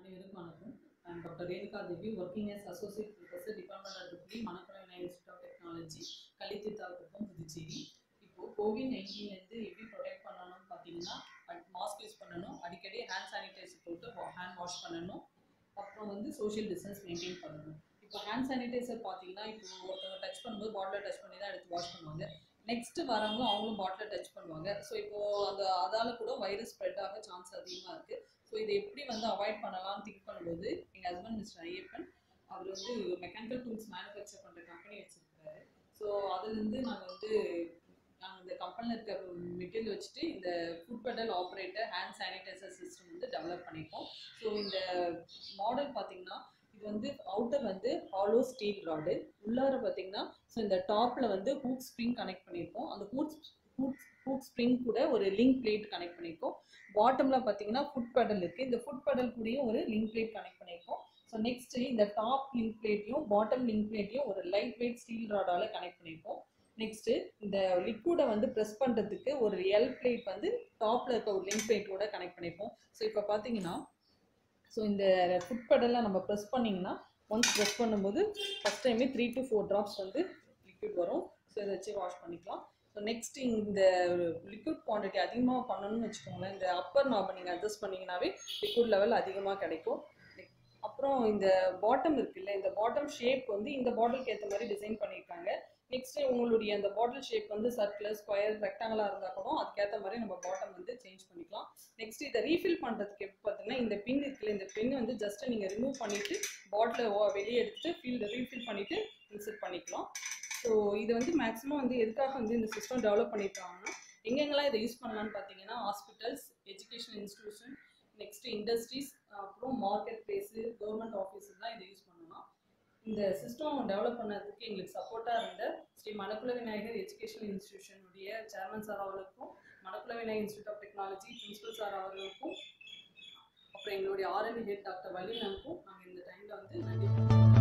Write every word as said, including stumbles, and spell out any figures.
அனைவருக்கும் வணக்கம். I'm doctor Renuka Devi, working as associate professor, department of Degree, Manakula Vinayagar institute of technology, Kalitheerthalkuppam, Puducherry. இப்போ Covid நைன்டீன்லேருந்து எப்படி protect பண்ணணும்னு பார்த்தீங்கன்னா, மாஸ்க் யூஸ் பண்ணணும், அடிக்கடி ஹேண்ட் சானிடைசர் போட்டு ஹேண்ட் வாஷ் பண்ணணும், அப்புறம் வந்து சோஷியல் டிஸ்டன்ஸ் மெயின்டைன் பண்ணணும். இப்போ ஹேண்ட் சானிடைசர் பார்த்தீங்கன்னா, இப்போ ஒருத்தவங்க டச் பண்ணும்போது பாட்டிலை டச் பண்ணி தான் எடுத்து வாஷ் பண்ணுவாங்க. நெக்ஸ்ட் வரவங்க அவங்களும் பாட்டிலை டச் பண்ணுவாங்க. ஸோ இப்போ அந்த அதால கூட வைரஸ் ஸ்ப்ரெட் ஆக சான்ஸ் அதிகமாக இருக்கு. ஸோ இதை எப்படி வந்து அவாய்ட் பண்ணலாம்னு திங்க் பண்ணும்போது எங்கள் ஹஸ்பண்ட் மிஸ்டர் ஐயப்பன் அவர் வந்து மெக்கானிக்கல் டூல்ஸ் மேனுஃபேக்சர் பண்ணுற கம்பெனி வச்சிருக்காரு. ஸோ அதுலேருந்து நாங்கள் வந்து நாங்கள் இந்த கம்பெனியில் இருக்க மெட்டீரியல் வச்சுட்டு இந்த foot pedal operator hand sanitizer system வந்து டெவலப் பண்ணியிருக்கோம். ஸோ இந்த மாடல் பார்த்தீங்கன்னா இது வந்து அவுட்டர் வந்து ஹாலோ ஸ்டீல் ராடு, உள்ளார பார்த்தீங்கன்னா ஸோ இந்த டாப்பில் வந்து ஹூக் ஸ்ப்ரிங் கனெக்ட் பண்ணியிருக்கோம். அந்த ஹூக் ஹூக் ஹூக் ஸ்ப்ரிங் கூட ஒரு லிங்க் பிளேட் கனெக்ட் பண்ணியிருக்கோம். பாட்டமில் பார்த்தீங்கன்னா ஃபுட் பெடல் இருக்குது. இந்த ஃபுட் பெடல் கூடயும் ஒரு லிங்க் பிளேட் கனெக்ட் பண்ணியிருக்கோம். ஸோ நெக்ஸ்ட் இந்த டாப் லிங்க் பிளேட்டையும் பாட்டம் லிங்க் பிளேட்டையும் ஒரு லைட் வெயிட் ஸ்டீல் ராடால் கனெக்ட் பண்ணியிருக்கோம். நெக்ஸ்ட்டு இந்த லிக்விடை வந்து ப்ரெஸ் பண்ணுறதுக்கு ஒரு எல் பிளேட் வந்து டாப்பில் இருக்க ஒரு லிங்க் பிளேட்டோட கனெக்ட் பண்ணியிருக்கோம். ஸோ இப்போ பார்த்தீங்கன்னா ஸோ இந்த ஃபுட் பெடலில் நம்ம ப்ரெஸ் பண்ணிங்கன்னா ஒன்ஸ் ப்ரெஸ் பண்ணும்போது ஃபஸ்ட் டைமே த்ரீ டு ஃபோர் ட்ராப்ஸ் வந்து லிக்விட் வரும். ஸோ இதை வச்சு வாஷ் பண்ணிக்கலாம். ஸோ நெக்ஸ்ட் இந்த லிக்விட் குவான்டிட்டி அதிகமாக பண்ணணும்னு வச்சுக்கோங்களேன், இந்த அப்பர் நாபை நீங்கள் அட்ஜஸ்ட் பண்ணிங்கனாவே லிக்விட் லெவல் அதிகமாக கிடைக்கும். அப்புறம் இந்த பாட்டம் இருக்குல்ல, இந்த பாட்டம் ஷேப் வந்து இந்த பாட்டிலுக்கு ஏற்ற மாதிரி டிசைன் பண்ணியிருக்காங்க. நெக்ஸ்ட்டு உங்களுடைய அந்த பாட்டில் ஷேப் வந்து சர்க்குலர் ஸ்கொயர் ரெக்டாங்கலாக இருந்தால் கூட அதுக்கேற்ற மாதிரி நம்ம பாட்டம் வந்து சேஞ்ச் பண்ணிக்கலாம். நெக்ஸ்ட் இதை ரீஃபில் பண்ணுறதுக்கு எப்படி பார்த்தீங்கன்னா இந்த பின் இருக்குல்ல, இந்த பின் வந்து ஜஸ்ட் நீங்கள் ரிமூவ் பண்ணிவிட்டு பாட்டிலை வெளியே எடுத்துட்டு ஃபீல் ரீஃபில் பண்ணிவிட்டு இன்சர்ட் பண்ணிக்கலாம். ஸோ இது வந்து மேக்ஸிமம் வந்து எதுக்காக வந்து இந்த சிஸ்டம் டெவலப் பண்ணியிருக்காங்கன்னா எங்கெங்கெல்லாம் இதை யூஸ் பண்ணலான்னு பார்த்தீங்கன்னா hospitals, education institution, next industries, அப்புறம் மார்க்கெட் பிளேஸு, கவர்மெண்ட் ஆஃபீஸஸ் தான் இதை யூஸ் பண்ணலாம். இந்த சிஸ்டம் டெவலப் பண்ணதுக்கு எங்களுக்கு சப்போர்ட்டாக இருந்த ஸ்ரீ மணக்குள விநாயகர் எஜுகேஷன் இன்ஸ்டிடியூஷனுடைய சேர்மன் சார் அவர்களுக்கும், மணக்குள விநாயகர் institute of technology principal sir அவர்களுக்கும், அப்புறம் எங்களுடைய ஆர்என்டி ஹெட் டாக்டர் வள்ளி மேமுக்கும் நாங்கள் இந்த டைமில் வந்து நன்றி